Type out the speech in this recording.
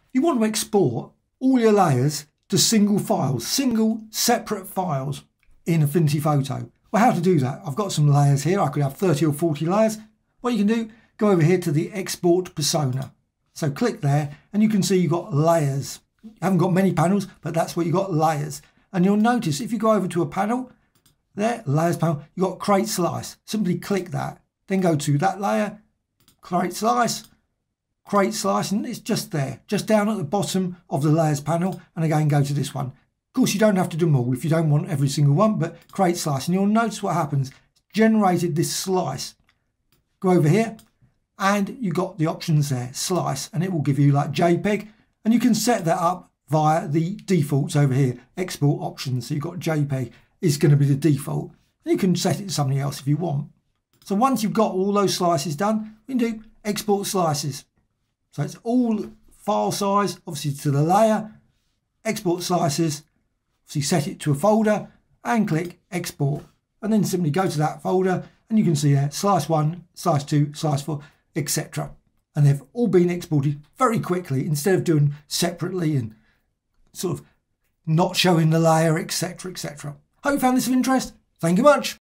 You want to export all your layers to single files, single separate files in Affinity Photo. Well, how to do that? I've got some layers here. I could have 30 or 40 layers. What you can do, go over here to the export persona. So click there and you can see you've got layers. You haven't got many panels, but that's what you've got, layers. And you'll notice if you go over to a panel, there, layers panel, you've got create slice. Simply click that. Then go to that layer, create slice, and it's just there, just down at the bottom of the layers panel. And again, go to this one. Of course, you don't have to do them all if you don't want every single one, but create slice. And you'll notice what happens. Generated this slice. Go over here and you've got the options there, slice, and it will give you like JPEG. And you can set that up via the defaults over here, export options. So you've got JPEG is going to be the default. And you can set it to something else if you want. So once you've got all those slices done, we can do export slices. So it's all file size, obviously to the layer, export slices, obviously set it to a folder and click export. And then simply go to that folder and you can see there, slice 1, slice 2, slice 4, etc. And they've all been exported very quickly instead of doing separately and sort of not showing the layer, etc., etc. Hope you found this of interest. Thank you much.